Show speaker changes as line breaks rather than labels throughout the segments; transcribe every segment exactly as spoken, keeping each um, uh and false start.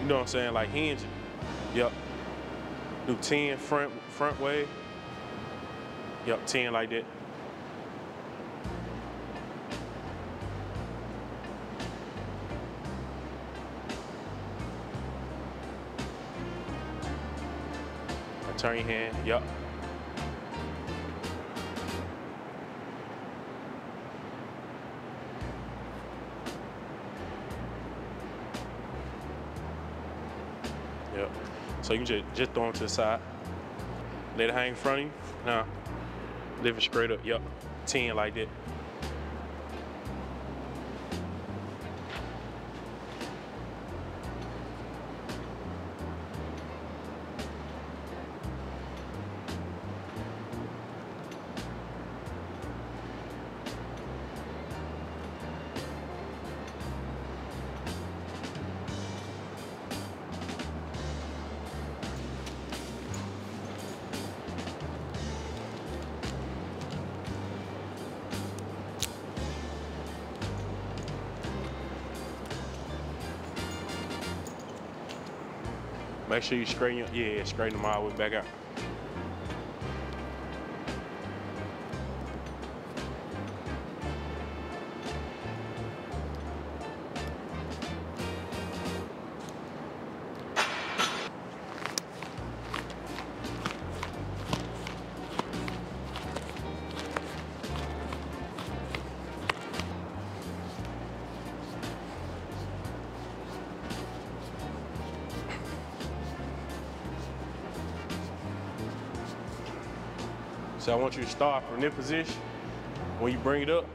you know what I'm saying, like hinge it. Yep. Do ten front, front way. Yep, ten like that. Turn your hand, yep. Yep. So you can just, just throw them to the side. Let it hang in front of you. Now, lift it straight up, yep. ten like that. Make sure you straighten your, yeah, straighten them all the way back out. So I want you to start from this position. When you bring it up,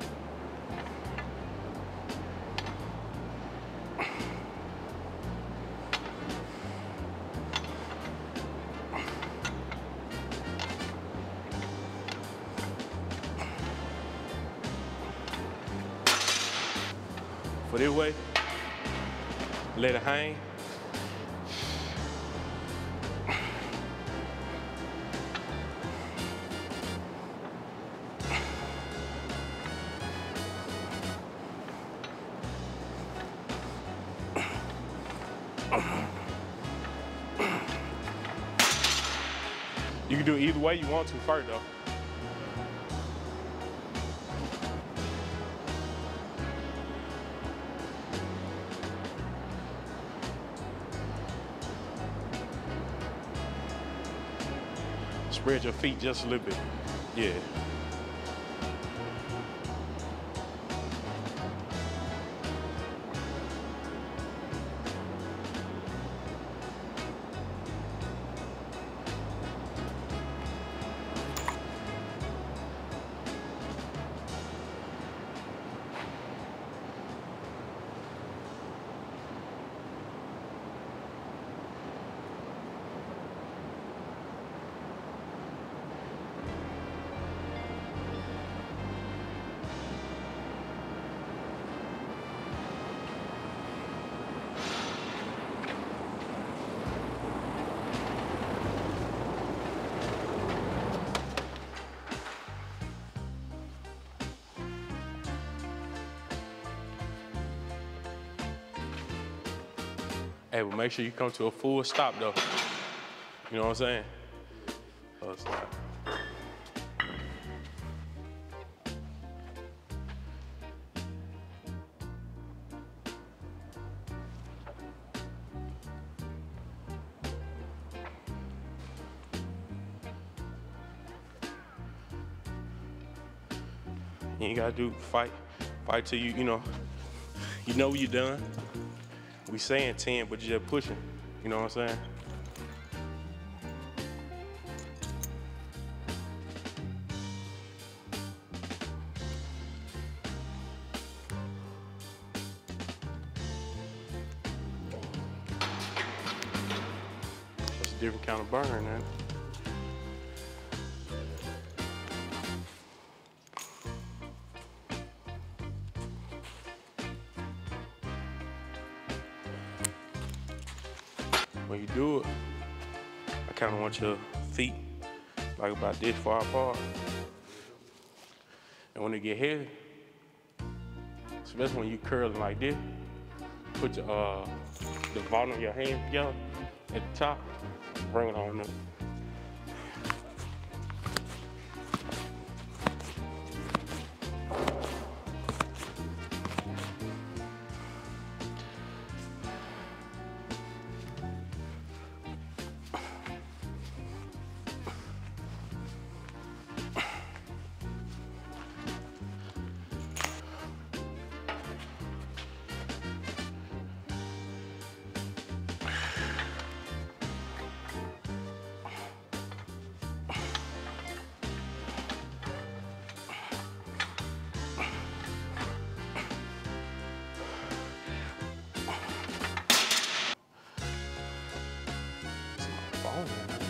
for this way, let it hang. You can do it either way you want to first though. Spread your feet just a little bit. Yeah. Hey, but make sure you come to a full stop though. You know what I'm saying? Full stop. You ain't gotta do fight, fight till you, you know, you know you're done. We saying ten, but you're just pushing. You know what I'm saying? That's a different kind of burn, man. When you do it, I kind of want your feet like about this far apart. And when they get heavy, especially when you curling like this, put the, uh, the bottom of your hand together at the top, bring it on up. Oh, man.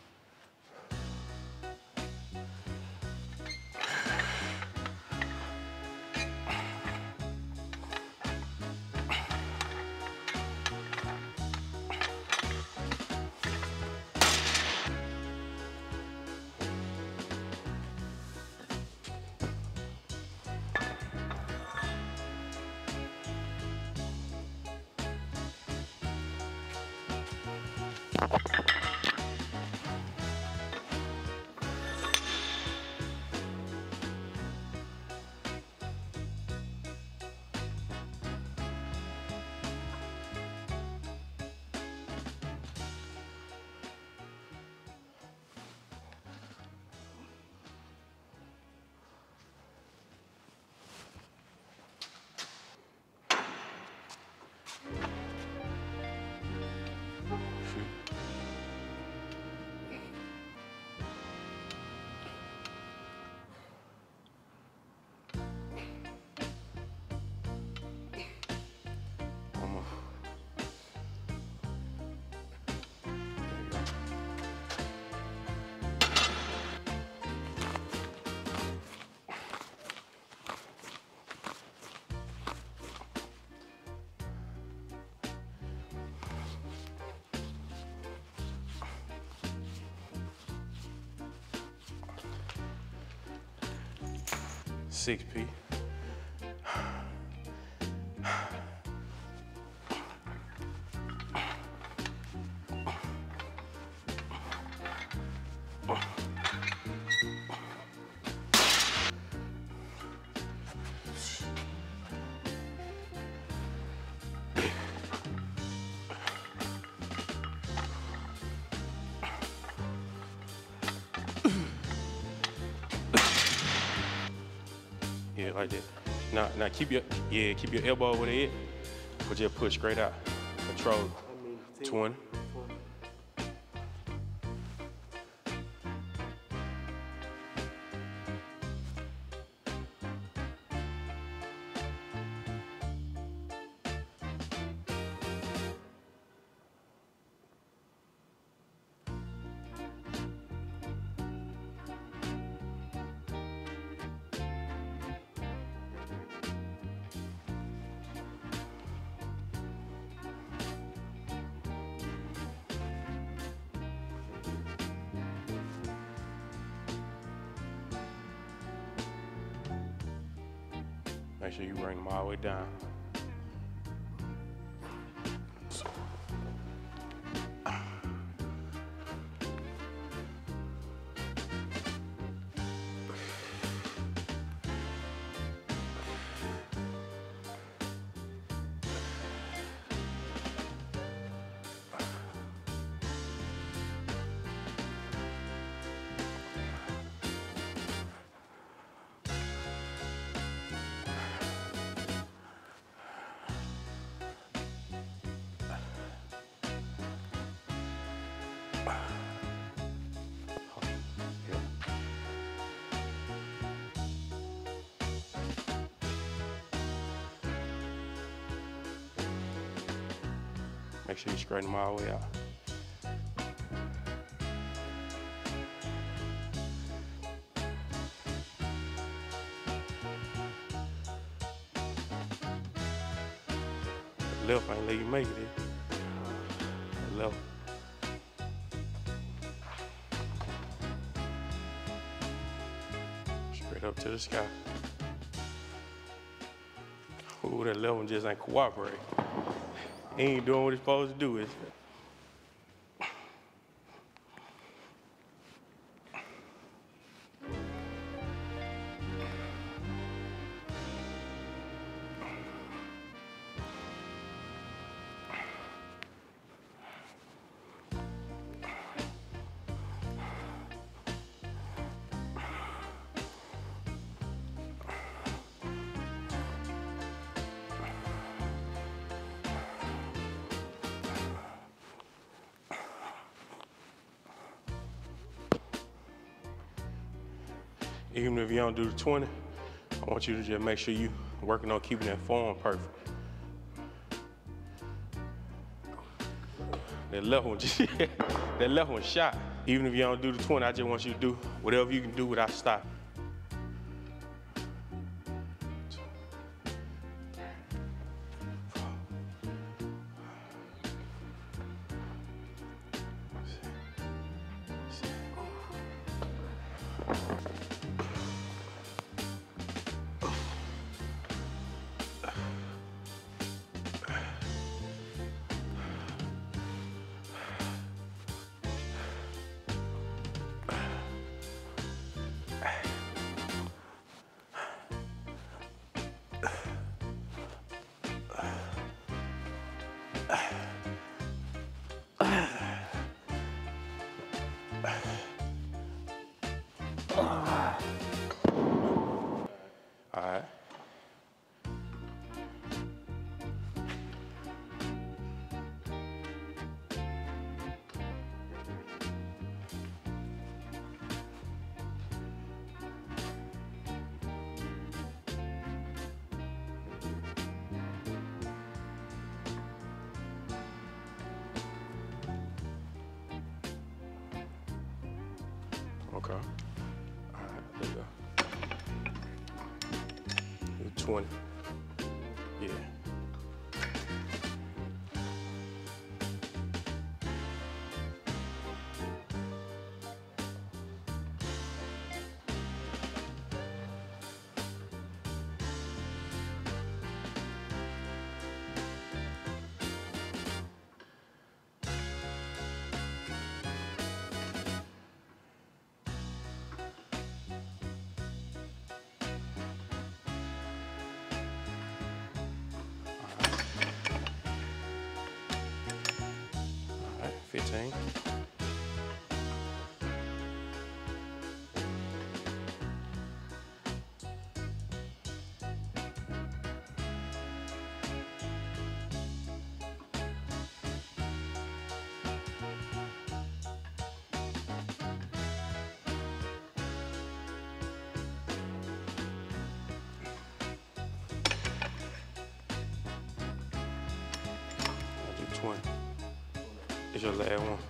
Six P. Yeah, like that. Now, now keep your yeah, keep your elbow over the head, but just push straight out. Control. twenty. Make sure you bring them all the way down. Make sure you straighten them all the way out. The left ain't let you make it in. The left. Straight up to the sky. Ooh, that left one just ain't cooperating. He ain't doing what he's supposed to do. Is even if you don't do the twenty, I want you to just make sure you working on keeping that form perfect. That left one, just, that left one shot. Even if you don't do the twenty, I just want you to do whatever you can do without stopping. All right. Okay. All right, there you go. twenty. Yeah. fifteen. I'll do twenty. It's your last one.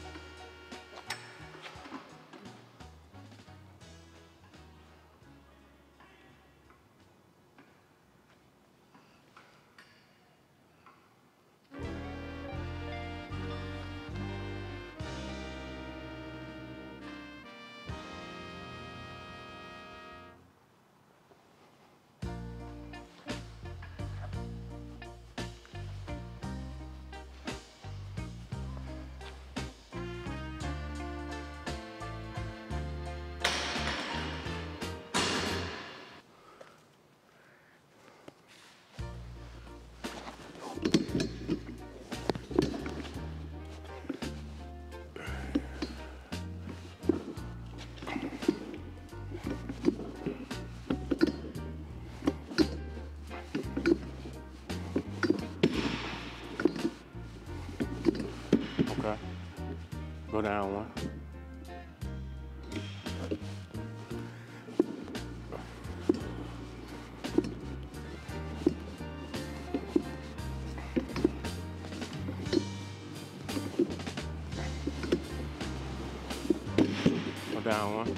Okay. Go down one. Go down one.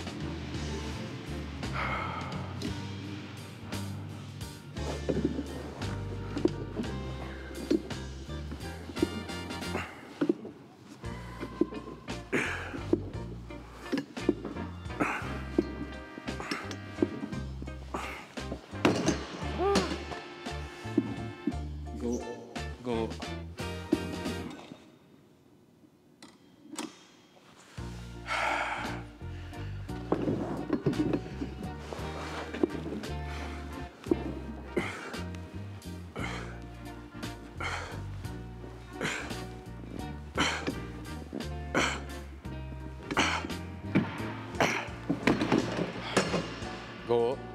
Go, go. Go up.